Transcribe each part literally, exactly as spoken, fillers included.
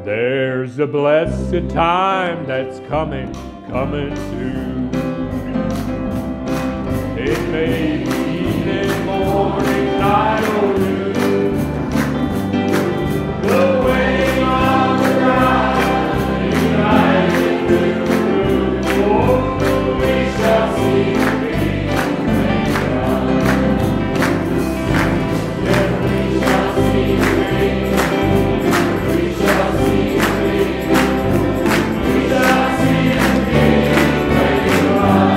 There's a blessed time that's coming, coming soon. It may be evening, morning, night, or noon. The waiting on the ground, united through the moon. Oh, we shall see the King reign down. Yes, we shall see the King. We shall see the King. We shall see the King reign down.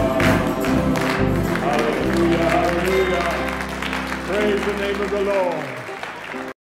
Praise the name of the Lord.